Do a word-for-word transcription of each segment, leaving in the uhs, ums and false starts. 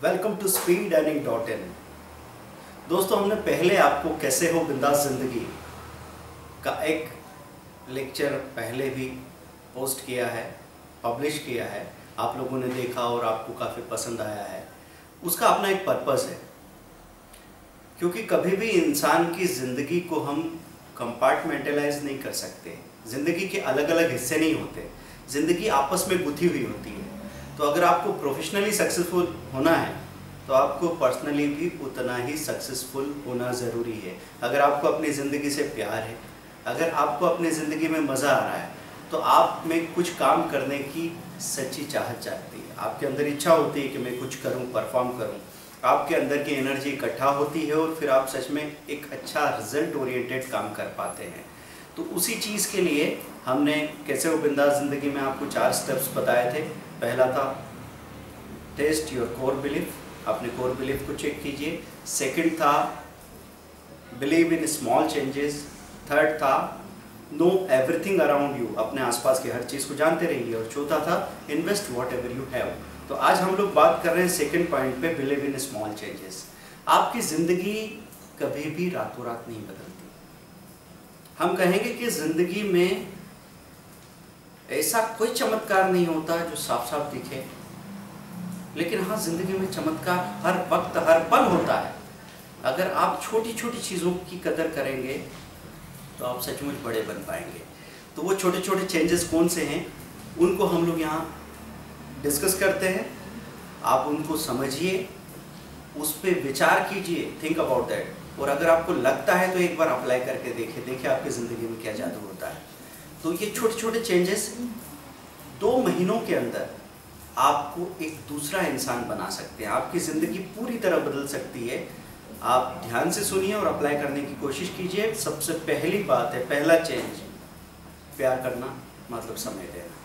Welcome to speed earning dot in. दोस्तों, हमने पहले आपको कैसे हो बिंदास ज़िंदगी का एक लेक्चर पहले भी पोस्ट किया है, पब्लिश किया है। आप लोगों ने देखा और आपको काफ़ी पसंद आया है। उसका अपना एक पर्पस है, क्योंकि कभी भी इंसान की ज़िंदगी को हम कंपार्टमेंटलाइज नहीं कर सकते। ज़िंदगी के अलग अलग हिस्से नहीं होते, ज़िंदगी आपस में गुथी हुई होती है। तो अगर आपको प्रोफेशनली सक्सेसफुल होना है तो आपको पर्सनली भी उतना ही सक्सेसफुल होना ज़रूरी है। अगर आपको अपनी ज़िंदगी से प्यार है, अगर आपको अपनी ज़िंदगी में मज़ा आ रहा है, तो आप में कुछ काम करने की सच्ची चाहत जागती है। आपके अंदर इच्छा होती है कि मैं कुछ करूं, परफॉर्म करूं। आपके अंदर की एनर्जी इकट्ठा होती है और फिर आप सच में एक अच्छा रिजल्ट ओरिएंटेड काम कर पाते हैं। तो उसी चीज़ के लिए हमने कैसे हो बिंदास ज़िंदगी में आपको चार स्टेप्स बताए थे। पहला था टेस्ट योर कोर बिलीफ, अपने कोर बिलीफ को चेक कीजिए। सेकंड था believe in small changes. Third था नो एवरीथिंग अराउंड यू, अपने आसपास की हर चीज़ को जानते रहिए। और चौथा था invest whatever you have. तो आज हम लोग बात कर रहे हैं सेकंड पॉइंट पे, बिलीव इन स्मॉल चेंजेस। आपकी ज़िंदगी कभी भी रातों रात नहीं बदलती। हम कहेंगे कि ज़िंदगी में ऐसा कोई चमत्कार नहीं होता जो साफ साफ दिखे, लेकिन हाँ, ज़िंदगी में चमत्कार हर वक्त हर पल होता है। अगर आप छोटी छोटी चीज़ों की कदर करेंगे तो आप सचमुच बड़े बन पाएंगे। तो वो छोटे छोटे चेंजेस कौन से हैं, उनको हम लोग यहाँ डिस्कस करते हैं। आप उनको समझिए, उस पर विचार कीजिए, थिंक अबाउट दैट। और अगर आपको लगता है तो एक बार अप्लाई करके देखिए, देखिए आपकी ज़िंदगी में क्या जादू होता है। तो ये छोटे छोटे चेंजेस दो महीनों के अंदर आपको एक दूसरा इंसान बना सकते हैं। आपकी ज़िंदगी पूरी तरह बदल सकती है। आप ध्यान से सुनिए और अप्लाई करने की कोशिश कीजिए। सबसे पहली बात है, पहला चेंज, प्यार करना मतलब समय देना।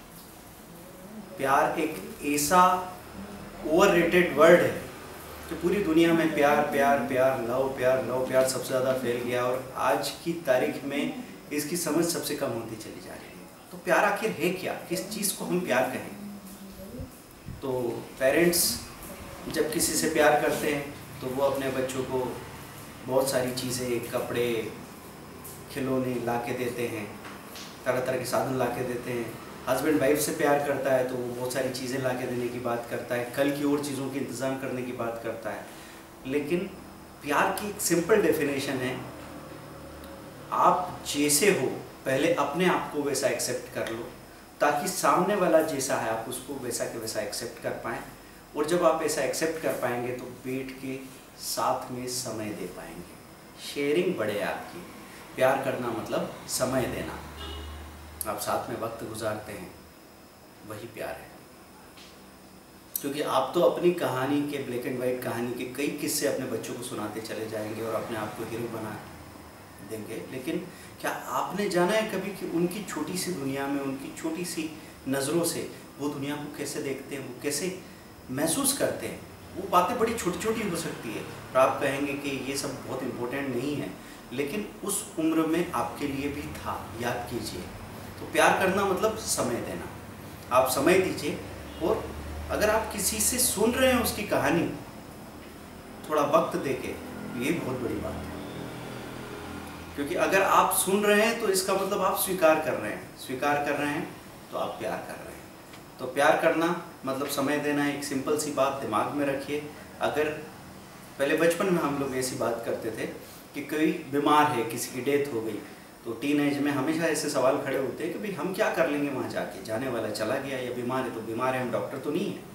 प्यार एक ऐसा ओवररेटेड वर्ड है कि पूरी दुनिया में प्यार प्यार प्यार लव प्यार लव प्यार सबसे ज़्यादा फैल गया और आज की तारीख में इसकी समझ सबसे कम होती चली जा रही है। तो प्यार आखिर है क्या, किस चीज़ को हम प्यार कहें? तो पेरेंट्स जब किसी से प्यार करते हैं तो वो अपने बच्चों को बहुत सारी चीज़ें, कपड़े, खिलौने ला के देते हैं, तरह तरह के साधन ला के देते हैं। हस्बैंड वाइफ से प्यार करता है तो वो बहुत सारी चीज़ें ला के देने की बात करता है, कल की और चीज़ों की इंतज़ाम करने की बात करता है। लेकिन प्यार की एक सिंपल डेफिनेशन है, आप जैसे हो पहले अपने आप को वैसा एक्सेप्ट कर लो, ताकि सामने वाला जैसा है आप उसको वैसा के वैसा एक्सेप्ट कर पाएँ। और जब आप ऐसा एक्सेप्ट कर पाएंगे तो बैठ के साथ में समय दे पाएंगे, शेयरिंग बढ़े आपकी। प्यार करना मतलब समय देना। आप साथ में वक्त गुजारते हैं, वही प्यार है। क्योंकि आप तो अपनी कहानी के, ब्लैक एंड वाइट कहानी के कई किस्से अपने बच्चों को सुनाते चले जाएंगे और अपने आप को हीरो बना देंगे। लेकिन क्या आपने जाना है कभी कि उनकी छोटी सी दुनिया में, उनकी छोटी सी नज़रों से वो दुनिया को कैसे देखते हैं, वो कैसे महसूस करते हैं? वो बातें बड़ी छोटी छोटी हो सकती है और आप कहेंगे कि ये सब बहुत इम्पोर्टेंट नहीं है, लेकिन उस उम्र में आपके लिए भी था, याद कीजिए। तो प्यार करना मतलब समय देना। आप समय दीजिए। और अगर आप किसी से सुन रहे हैं उसकी कहानी, थोड़ा वक्त देके, ये बहुत बड़ी बात है। क्योंकि अगर आप सुन रहे हैं तो इसका मतलब आप स्वीकार कर रहे हैं, स्वीकार कर रहे हैं तो आप प्यार कर रहे हैं। तो प्यार करना मतलब समय देना। एक सिंपल सी बात दिमाग में रखिए। अगर पहले बचपन में हम लोग ऐसी बात करते थे कि कोई बीमार है, किसी की डेथ हो गई, तो टीन एज में हमेशा ऐसे सवाल खड़े होते हैं कि भाई हम क्या कर लेंगे वहाँ जाके, जाने वाला चला गया, या बीमार है तो बीमार है, हम डॉक्टर तो नहीं है।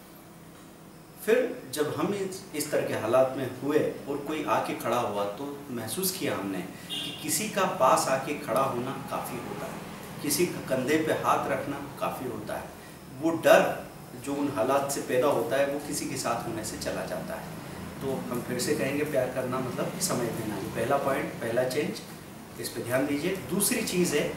फिर जब हम इस तरह के हालात में हुए और कोई आके खड़ा हुआ तो महसूस किया हमने कि किसी का पास आके खड़ा होना काफ़ी होता है, किसी का कंधे पे हाथ रखना काफ़ी होता है। वो डर जो उन हालात से पैदा होता है वो किसी के साथ होने से चला जाता है। तो हम फिर से कहेंगे प्यार करना मतलब समय देना। ये पहला पॉइंट, पहला चेंज, इस पे ध्यान दीजिए। दूसरी चीज़ है,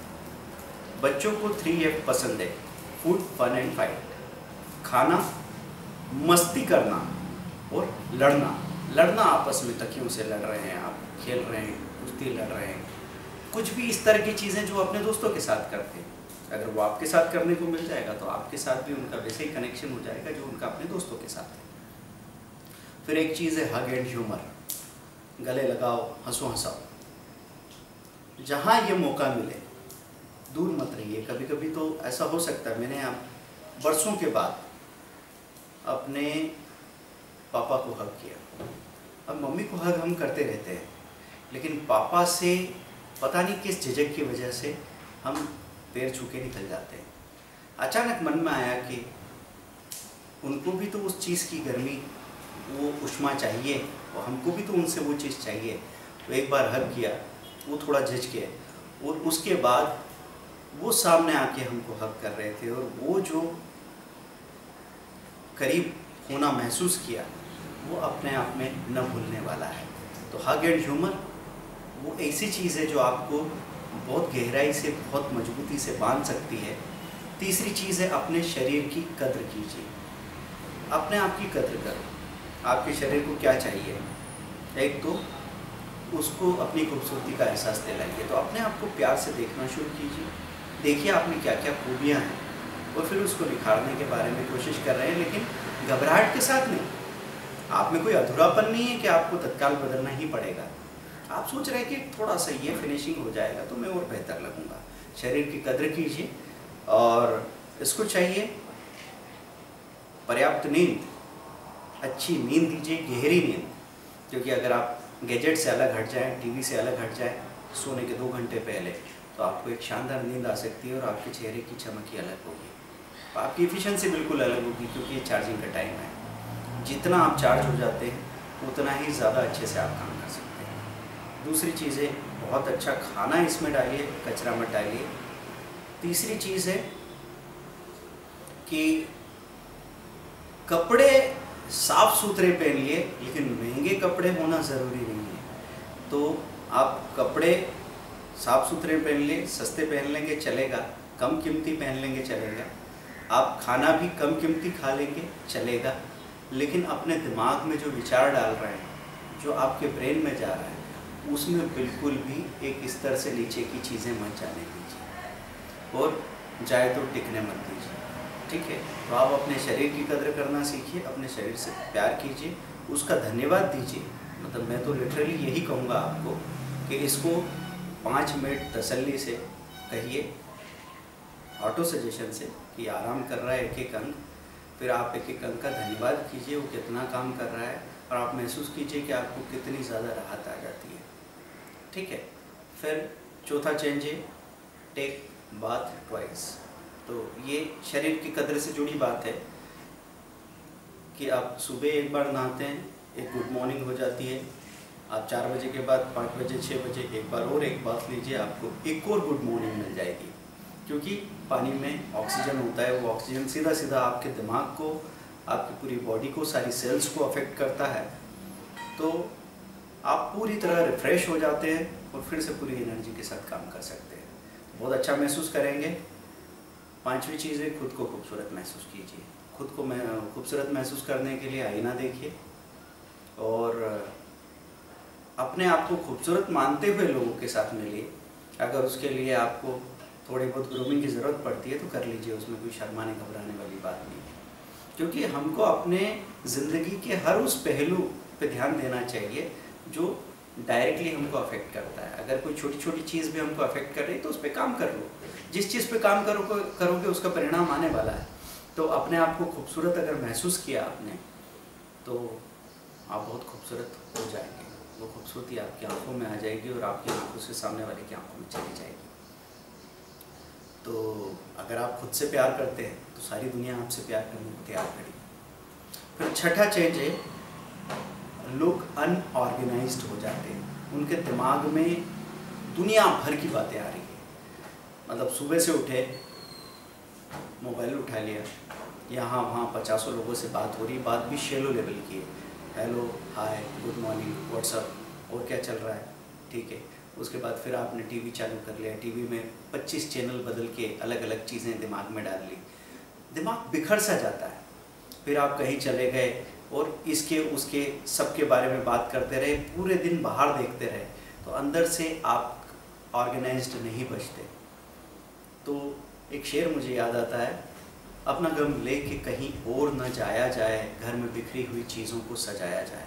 बच्चों को थ्री एफ पसंद है, फूड, फन एंड फाइट। खाना, मस्ती करना और लड़ना। लड़ना आपस में, तकियों से लड़ रहे हैं आप, खेल रहे हैं, कुश्ती लड़ रहे हैं, कुछ भी इस तरह की चीज़ें जो अपने दोस्तों के साथ करते हैं। अगर वो आपके साथ करने को मिल जाएगा तो आपके साथ भी उनका वैसे ही कनेक्शन हो जाएगा जो उनका अपने दोस्तों के साथ है। फिर एक चीज़ है हग एंड ह्यूमर, गले लगाओ, हंसो हंसाओ। जहाँ ये मौका मिले दूर मत रहिए। कभी कभी तो ऐसा हो सकता है, मैंने आप बरसों के बाद अपने पापा को हग किया। अब मम्मी को हग हम करते रहते हैं, लेकिन पापा से पता नहीं किस झिझक की वजह से हम पैर छू के निकल जाते हैं। अचानक मन में आया कि उनको भी तो उस चीज़ की गर्मी, वो उष्मा चाहिए और हमको भी तो उनसे वो चीज़ चाहिए। तो एक बार हग किया, वो थोड़ा झिझके और उसके बाद वो सामने आके हमको हग कर रहे थे और वो जो करीब होना महसूस किया वो अपने आप में न भूलने वाला है। तो हग एंड ह्यूमर वो ऐसी चीज़ है जो आपको बहुत गहराई से, बहुत मजबूती से बांध सकती है। तीसरी चीज़ है अपने शरीर की कद्र कीजिए, अपने आप की कद्र करो। आपके शरीर को क्या चाहिए, एक तो उसको अपनी खूबसूरती का एहसास दिलाइए। तो अपने आप को प्यार से देखना शुरू कीजिए, देखिए आप में क्या क्या खूबियाँ हैं और फिर उसको निखारने के बारे में कोशिश कर रहे हैं, लेकिन घबराहट के साथ नहीं। आप में कोई अधूरापन नहीं है कि आपको तत्काल बदलना ही पड़ेगा। आप सोच रहे हैं कि थोड़ा सा ये फिनिशिंग हो जाएगा तो मैं और बेहतर लगूंगा। शरीर की कद्र कीजिए और इसको चाहिए पर्याप्त नींद, अच्छी नींद दीजिए, गहरी नींद। क्योंकि अगर आप गैजेट से अलग हट जाएं, टीवी से अलग हट जाएं सोने के दो घंटे पहले, तो आपको एक शानदार नींद आ सकती है और आपके चेहरे की चमक ही अलग होगी, आपकी एफिशिएंसी बिल्कुल अलग होगी। क्योंकि ये चार्जिंग का टाइम है, जितना आप चार्ज हो जाते हैं उतना ही ज़्यादा अच्छे से आप काम कर सकते हैं। दूसरी चीज़ है बहुत अच्छा खाना इसमें डालिए, कचरा मत डालिए। तीसरी चीज़ है कि कपड़े साफ सुथरे पहनिए, लेकिन महंगे कपड़े होना ज़रूरी नहीं है। तो आप कपड़े साफ सुथरे पहन लें, सस्ते पहन लेंगे चलेगा, कम कीमती पहन लेंगे चलेगा, आप खाना भी कम कीमती खा लेंगे चलेगा, लेकिन अपने दिमाग में जो विचार डाल रहे हैं, जो आपके ब्रेन में जा रहा है, उसमें बिल्कुल भी एक स्तर से नीचे की चीज़ें मत जाने दीजिए और जाए तो टिकने मत दीजिए। ठीक है, तो आप अपने शरीर की कदर करना सीखिए, अपने शरीर से प्यार कीजिए, उसका धन्यवाद दीजिए। मतलब मैं तो लिटरली यही कहूँगा आपको कि इसको पाँच मिनट तसल्ली से कहिए, ऑटो सजेशन से कि आराम कर रहा है एक एक अंग, फिर आप एक एक अंग का धन्यवाद कीजिए वो कितना काम कर रहा है और आप महसूस कीजिए कि आपको कितनी ज़्यादा राहत आ जाती है। ठीक है, फिर चौथा चेंज है टेक बाथ ट्वाइस। तो ये शरीर की कदर से जुड़ी बात है कि आप सुबह एक बार नहाते हैं, एक गुड मॉर्निंग हो जाती है, आप चार बजे के बाद पाँच बजे छः बजे एक बार और एक बात लीजिए, आपको एक और गुड मॉर्निंग मिल जाएगी। क्योंकि पानी में ऑक्सीजन होता है, वो ऑक्सीजन सीधा सीधा आपके दिमाग को, आपकी पूरी बॉडी को, सारी सेल्स को अफेक्ट करता है। तो आप पूरी तरह रिफ़्रेश हो जाते हैं और फिर से पूरी एनर्जी के साथ काम कर सकते हैं, बहुत अच्छा महसूस करेंगे। पांचवी चीज़ है खुद को खूबसूरत महसूस कीजिए। खुद को मैं खूबसूरत महसूस करने के लिए आईना देखिए और अपने आप को खूबसूरत मानते हुए लोगों के साथ मिलिए। अगर उसके लिए आपको थोड़ी बहुत ग्रूमिंग की ज़रूरत पड़ती है तो कर लीजिए, उसमें कोई शर्माने घबराने वाली बात नहीं है। क्योंकि हमको अपने ज़िंदगी के हर उस पहलू पे ध्यान देना चाहिए जो डायरेक्टली हमको अफेक्ट करता है। अगर कोई छोटी छोटी चीज़ भी हमको अफेक्ट कर रही है तो उस पर काम कर लो, जिस चीज़ पे काम करो करोगे उसका परिणाम आने वाला है। तो अपने आप को खूबसूरत अगर महसूस किया आपने तो आप बहुत खूबसूरत हो जाएंगे, वो खूबसूरती आपकी आंखों में आ जाएगी और आपकी आंखों से सामने वाले की आंखों में चली जाएगी। तो अगर आप खुद से प्यार करते हैं तो सारी दुनिया आपसे प्यार करने को तैयार खड़ी। फिर छठा चेंज है लोग अनऑर्गेनाइज्ड हो जाते हैं, उनके दिमाग में दुनिया भर की बातें आ रही है। मतलब सुबह से उठे, मोबाइल उठा लिया, यहाँ वहाँ पचासों लोगों से बात हो रही, बात भी शेलो लेवल की है, hello hi good morning what's up और क्या चल रहा है, ठीक है। उसके बाद फिर आपने टीवी चालू कर लिया, टीवी में पच्चीस चैनल बदल के अलग अलग चीज़ें दिमाग में डाल ली, दिमाग बिखर सा जाता है। फिर आप कहीं चले गए और इसके उसके सबके बारे में बात करते रहे, पूरे दिन बाहर देखते रहे, तो अंदर से आप ऑर्गेनाइज्ड नहीं बचते। तो एक शेर मुझे याद आता है अपना गम लेके कहीं और न जाया जाए, घर में बिखरी हुई चीज़ों को सजाया जाए।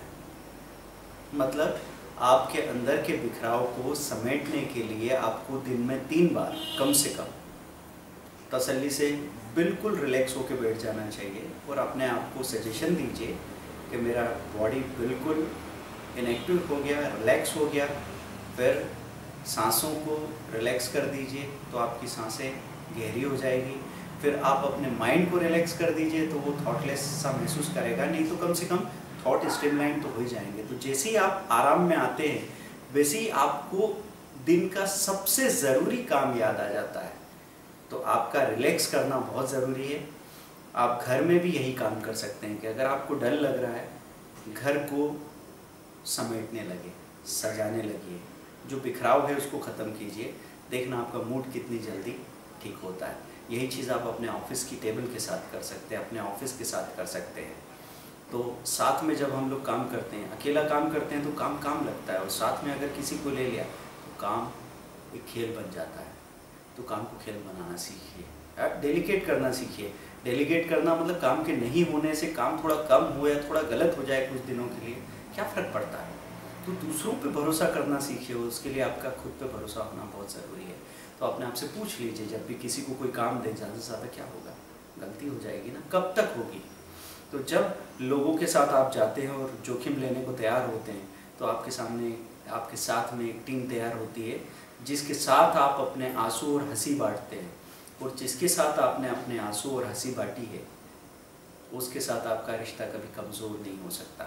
मतलब आपके अंदर के बिखराव को समेटने के लिए आपको दिन में तीन बार कम से कम तसल्ली से बिल्कुल रिलैक्स होकर बैठ जाना चाहिए और अपने आप को सजेशन दीजिए कि मेरा बॉडी बिल्कुल इनएक्टिव हो गया, रिलैक्स हो गया। फिर सांसों को रिलैक्स कर दीजिए तो आपकी सांसें गहरी हो जाएगी। फिर आप अपने माइंड को रिलैक्स कर दीजिए तो वो थॉटलेस सा महसूस करेगा, नहीं तो कम से कम थॉट स्ट्रीमलाइन तो हो ही जाएंगे। तो जैसे ही आप आराम में आते हैं वैसे ही आपको दिन का सबसे ज़रूरी काम याद आ जाता है। तो आपका रिलैक्स करना बहुत ज़रूरी है। आप घर में भी यही काम कर सकते हैं कि अगर आपको डर लग रहा है, घर को समेटने लगे, सजाने लगिए, जो बिखराव है उसको ख़त्म कीजिए। देखना आपका मूड कितनी जल्दी ठीक होता है। यही चीज़ आप अपने ऑफिस की टेबल के साथ कर सकते हैं, अपने ऑफिस के साथ कर सकते हैं। तो साथ में जब हम लोग काम करते हैं, अकेला काम करते हैं तो काम काम लगता है, और साथ में अगर किसी को ले लिया तो काम एक खेल बन जाता है। तो काम को खेल बनाना सीखिए, डेलीगेट करना सीखिए। डेलीगेट करना मतलब काम के नहीं होने से काम थोड़ा कम हो या थोड़ा गलत हो जाए कुछ दिनों के लिए, क्या फ़र्क पड़ता है। तो दूसरों पे भरोसा करना सीखिए, उसके लिए आपका खुद पे भरोसा होना बहुत ज़रूरी है। तो अपने आप से पूछ लीजिए, जब भी किसी को कोई काम दे, ज़्यादा से ज़्यादा क्या होगा, गलती हो जाएगी ना, कब तक होगी। तो जब लोगों के साथ आप जाते हैं और जोखिम लेने को तैयार होते हैं तो आपके सामने, आपके साथ में एक टीम तैयार होती है जिसके साथ आप अपने आंसू और हंसी बांटते हैं, और जिसके साथ आपने अपने आंसू और हंसी बांटी है उसके साथ आपका रिश्ता कभी कमज़ोर नहीं हो सकता।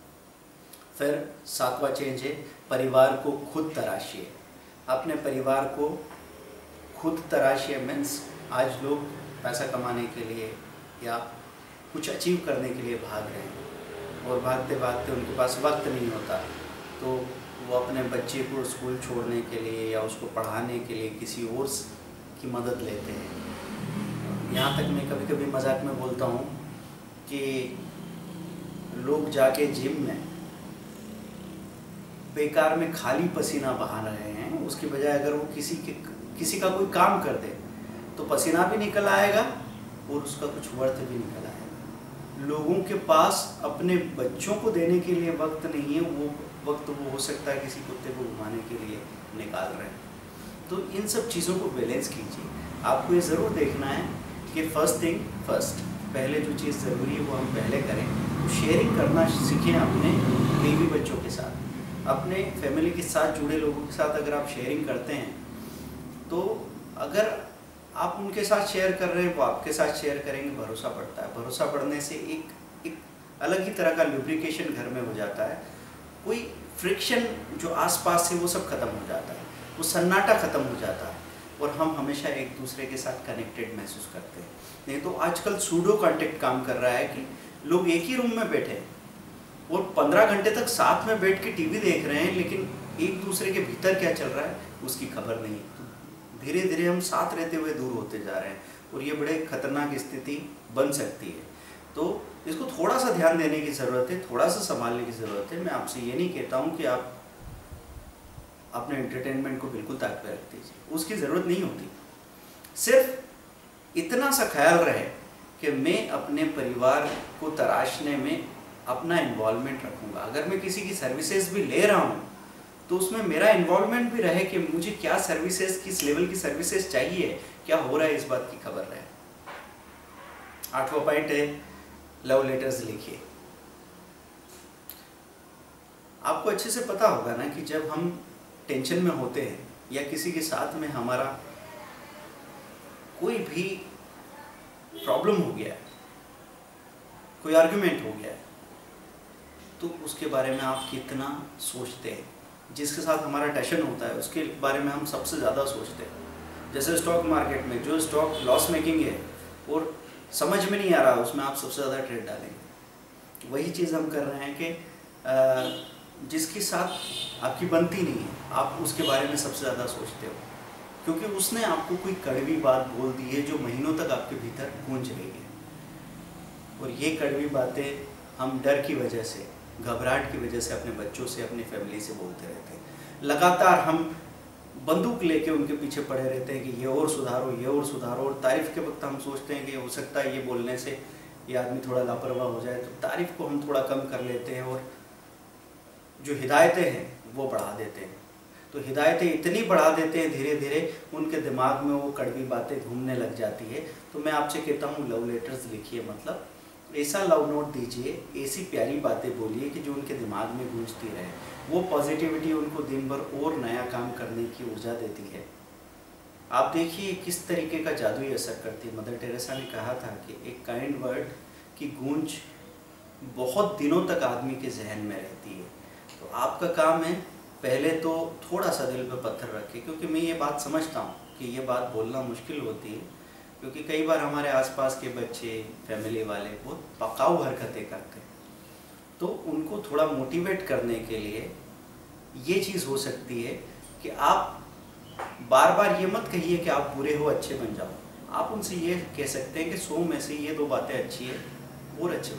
फिर सातवां चेंज है, परिवार को खुद तराशिए। अपने परिवार को खुद तराशिए मीन्स आज लोग पैसा कमाने के लिए या कुछ अचीव करने के लिए भाग रहे हैं, और भागते भागते उनके पास वक्त नहीं होता, तो वो अपने बच्चे को स्कूल छोड़ने के लिए या उसको पढ़ाने के लिए किसी और की मदद लेते हैं। यहाँ तक मैं कभी कभी मजाक में बोलता हूँ कि लोग जाके जिम में बेकार में खाली पसीना बहा रहे हैं, उसके बजाय अगर वो किसी के किसी का कोई काम कर दे तो पसीना भी निकल आएगा और उसका कुछ वर्थ भी निकल आएगा। लोगों के पास अपने बच्चों को देने के लिए वक्त नहीं है, वो वक्त वो हो सकता है किसी कुत्ते को घुमाने के लिए निकाल रहे हैं। तो इन सब चीज़ों को बैलेंस कीजिए। आपको ये ज़रूर देखना है कि फर्स्ट थिंग फर्स्ट, पहले जो चीज़ ज़रूरी है वो हम पहले करें। तो शेयरिंग करना सीखें अपने बीवी बच्चों के साथ, अपने फैमिली के साथ जुड़े लोगों के साथ। अगर आप शेयरिंग करते हैं तो अगर आप उनके साथ शेयर कर रहे हैं वो आपके साथ शेयर करेंगे, भरोसा बढ़ता है। भरोसा बढ़ने से एक एक अलग ही तरह का लुब्रिकेशन घर में हो जाता है। कोई फ्रिक्शन जो आसपास है वो सब खत्म हो जाता है, वो सन्नाटा खत्म हो जाता है, और हम हमेशा एक दूसरे के साथ कनेक्टेड महसूस करते हैं। नहीं तो आजकल सूडो कॉन्टेक्ट काम कर रहा है कि लोग एक ही रूम में बैठे हैं और पंद्रह घंटे तक साथ में बैठ के टीवी देख रहे हैं, लेकिन एक दूसरे के भीतर क्या चल रहा है उसकी खबर नहीं। तो धीरे धीरे हम साथ रहते हुए दूर होते जा रहे हैं, और ये बड़े खतरनाक स्थिति बन सकती है। तो इसको थोड़ा सा ध्यान देने की ज़रूरत है, थोड़ा सा संभालने की ज़रूरत है। मैं आपसे ये नहीं कहता हूँ कि आप अपने एंटरटेनमेंट को बिल्कुल ताक पे रख दीजिए, उसकी ज़रूरत नहीं होती। सिर्फ इतना सा ख्याल रहे कि मैं अपने परिवार को तराशने में अपना इन्वॉल्वमेंट रखूँगा। अगर मैं किसी की सर्विसेज भी ले रहा हूँ तो उसमें मेरा इन्वॉल्वमेंट भी रहे कि मुझे क्या सर्विसेज, किस लेवल की सर्विसेज चाहिए, क्या हो रहा है, इस बात की खबर रहे। आठवां पॉइंट है, लव लेटर्स लिखिए। आपको अच्छे से पता होगा ना कि जब हम टेंशन में होते हैं या किसी के साथ में हमारा कोई भी प्रॉब्लम हो गया है, कोई आर्गुमेंट हो गया है, तो उसके बारे में आप कितना सोचते हैं। जिसके साथ हमारा टेंशन होता है उसके बारे में हम सबसे ज़्यादा सोचते हैं। जैसे स्टॉक मार्केट में जो स्टॉक लॉस मेकिंग है और समझ में नहीं आ रहा, उसमें आप सबसे ज़्यादा ट्रेड डालेंगे। वही चीज़ हम कर रहे हैं कि जिसके साथ आपकी बनती नहीं है आप उसके बारे में सबसे ज़्यादा सोचते हो, क्योंकि उसने आपको कोई कड़वी बात बोल दी है जो महीनों तक आपके भीतर गूंज रही है। और ये कड़वी बातें हम डर की वजह से, घबराहट की वजह से अपने बच्चों से, अपनी फैमिली से बोलते रहते हैं। लगातार हम बंदूक लेके उनके पीछे पड़े रहते हैं कि ये और सुधारो, ये और सुधारो। और तारीफ़ के वक्त हम सोचते हैं कि हो सकता है ये बोलने से ये आदमी थोड़ा लापरवाह हो जाए, तो तारीफ़ को हम थोड़ा कम कर लेते हैं और जो हिदायतें हैं वो बढ़ा देते हैं। तो हिदायतें इतनी बढ़ा देते हैं धीरे धीरे उनके दिमाग में वो कड़वी बातें घूमने लग जाती है। तो मैं आपसे कहता हूँ लव लेटर्स लिखिए, मतलब ऐसा लव नोट दीजिए, ऐसी प्यारी बातें बोलिए कि जो उनके दिमाग में गूंजती रहे। वो पॉजिटिविटी उनको दिन भर और नया काम करने की ऊर्जा देती है। आप देखिए किस तरीके का जादुई असर करती है। मदर टेरेसा ने कहा था कि एक काइंड वर्ड की गूंज बहुत दिनों तक आदमी के जहन में रहती है। तो आपका काम है पहले तो थोड़ा सा दिल पे पत्थर रखें, क्योंकि मैं ये बात समझता हूँ कि ये बात बोलना मुश्किल होती है, क्योंकि कई बार हमारे आसपास के बच्चे, फैमिली वाले बहुत पकाऊ हरकतें करते हैं। तो उनको थोड़ा मोटिवेट करने के लिए ये चीज़ हो सकती है कि आप बार बार ये मत कहिए कि आप बुरे हो अच्छे बन जाओ। आप उनसे ये कह सकते हैं कि सौ में से ये दो बातें अच्छी है और अच्छे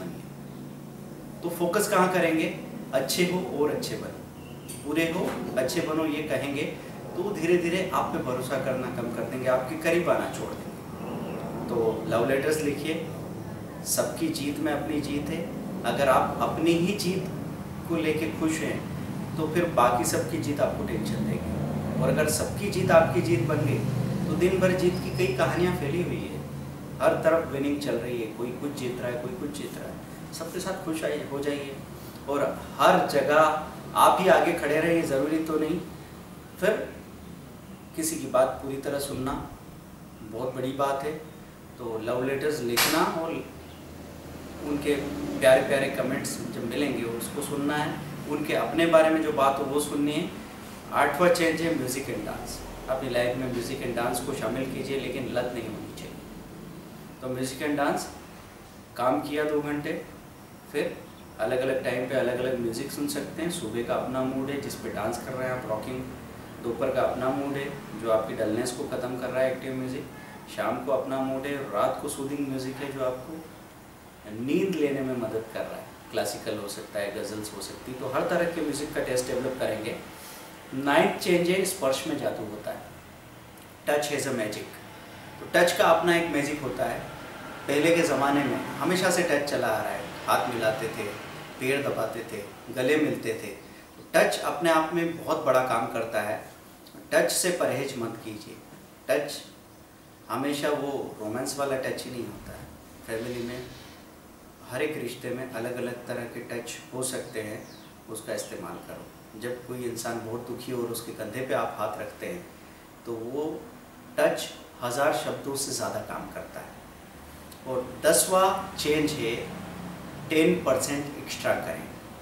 बनिए। तो फोकस कहाँ करेंगे? अच्छे हो और अच्छे बनो। बुरे हो अच्छे बनो ये कहेंगे तो धीरे धीरे आप पे भरोसा करना कम कर देंगे, आपके करीब आना छोड़ देंगे। तो लव लेटर्स लिखिए, सबकी जीत में अपनी जीत है। अगर आप अपनी ही जीत को लेके खुश हैं तो फिर बाकी सबकी जीत आपको टेंशन देगी। और अगर सबकी जीत आपकी जीत बन गई तो दिन भर जीत की कई कहानियाँ फैली हुई है, हर तरफ विनिंग चल रही है, कोई कुछ जीत रहा है, कोई कुछ जीत रहा है। सबके साथ खुश आइए हो जाइए और हर जगह आप ही आगे खड़े रहिए, ज़रूरी तो नहीं। फिर किसी की बात पूरी तरह सुनना बहुत बड़ी बात है। तो लव लेटर्स लिखना और उनके प्यारे प्यारे कमेंट्स जब मिलेंगे उसको सुनना है, उनके अपने बारे में जो बात हो वो सुननी है। आठवां चेंज है म्यूज़िक एंड डांस। अपनी लाइफ में म्यूज़िक एंड डांस को शामिल कीजिए, लेकिन लत नहीं होनी चाहिए। तो म्यूज़िक एंड डांस काम किया दो घंटे, फिर अलग अलग टाइम पे अलग अलग म्यूज़िक सुन सकते हैं। सुबह का अपना मूड है जिस पे डांस कर रहे हैं आप, रॉकिंग। दोपहर का अपना मूड है जो आपकी डलनेस को ख़त्म कर रहा है, एक्टिव म्यूज़िक। शाम को अपना मूड है, रात को सूदिंग म्यूज़िक है जो आपको नींद लेने में मदद कर रहा है। क्लासिकल हो सकता है, गज़ल्स हो सकती है। तो हर तरह के म्यूज़िक का टेस्ट डेवलप करेंगे। नाइन्थ चेंज है स्पर्श में जादू होता है। Touch has a magic. तो टच का अपना एक मैजिक होता है। पहले के ज़माने में हमेशा से टच चला आ रहा है, हाथ मिलाते थे, पैर दबाते थे, गले मिलते थे। तो टच अपने आप में बहुत बड़ा काम करता है। टच से परहेज मत कीजिए। टच हमेशा वो रोमांस वाला टच ही नहीं होता है। फैमिली में हर एक रिश्ते में अलग अलग तरह के टच हो सकते हैं, उसका इस्तेमाल करो। जब कोई इंसान बहुत दुखी हो और उसके कंधे पे आप हाथ रखते हैं तो वो टच हज़ार शब्दों से ज़्यादा काम करता है। और दसवां चेंज है टेन परसेंट एक्स्ट्रा करें।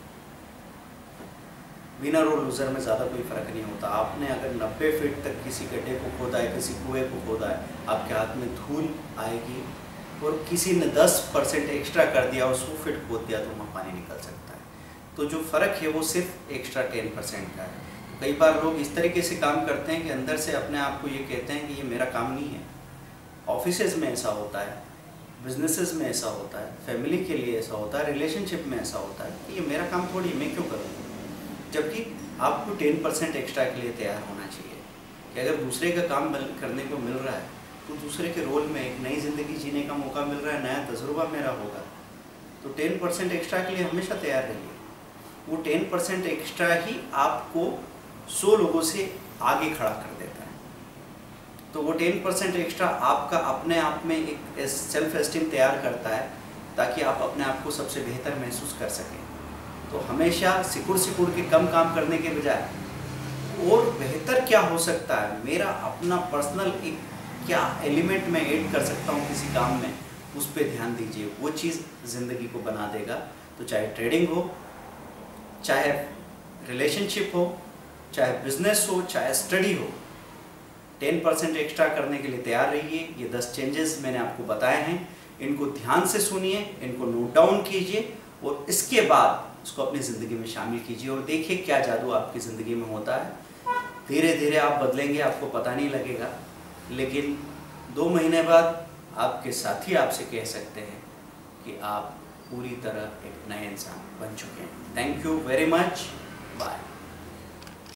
विनर और लूज़र में ज़्यादा कोई फ़र्क नहीं होता। आपने अगर नब्बे फीट तक किसी गड्ढे को खोदा है, किसी कुएँ को खोदा है, आपके हाथ में धूल आएगी। और किसी ने दस परसेंट एक्स्ट्रा कर दिया और सौ फीट खोद दिया तो वहाँ पानी निकल सकता है। तो जो फ़र्क है वो सिर्फ एक्स्ट्रा टेन परसेंट का है। कई बार लोग इस तरीके से काम करते हैं कि अंदर से अपने आप को ये कहते हैं कि ये मेरा काम नहीं है। ऑफिसेज में ऐसा होता है, बिजनेसेस में ऐसा होता है, फैमिली के लिए ऐसा होता है, रिलेशनशिप में ऐसा होता है कि ये मेरा काम थोड़ी, मैं क्यों करूँ। जबकि आपको टेन परसेंट एक्स्ट्रा के लिए तैयार होना चाहिए कि अगर दूसरे का काम करने को मिल रहा है तो दूसरे के रोल में एक नई ज़िंदगी जीने का मौका मिल रहा है, नया तजुर्बा मेरा होगा। तो टेन परसेंट एक्स्ट्रा के लिए हमेशा तैयार रहिए। वो टेन परसेंट एक्स्ट्रा ही आपको सौ लोगों से आगे खड़ा कर देता है। तो वो टेन परसेंट एक्स्ट्रा आपका अपने आप में एक सेल्फ एस्टीम तैयार करता है ताकि आप अपने आप को सबसे बेहतर महसूस कर सकें। तो हमेशा सिकुड़ सिकुड़ के कम काम करने के बजाय और बेहतर क्या हो सकता है, मेरा अपना पर्सनल एक क्या एलिमेंट में ऐड कर सकता हूँ किसी काम में, उस पर ध्यान दीजिए। वो चीज़ ज़िंदगी को बना देगा। तो चाहे ट्रेडिंग हो, चाहे रिलेशनशिप हो, चाहे बिजनेस हो, चाहे स्टडी हो, टेन परसेंट एक्स्ट्रा करने के लिए तैयार रहिए। ये दस चेंजेस मैंने आपको बताए हैं, इनको ध्यान से सुनिए, इनको नोट डाउन कीजिए और इसके बाद उसको अपनी ज़िंदगी में शामिल कीजिए और देखिए क्या जादू आपकी ज़िंदगी में होता है। धीरे धीरे आप बदलेंगे, आपको पता नहीं लगेगा, लेकिन दो महीने बाद आपके साथी आपसे कह सकते हैं कि आप पूरी तरह एक नए इंसान बन चुके हैं। Thank you very much, bye.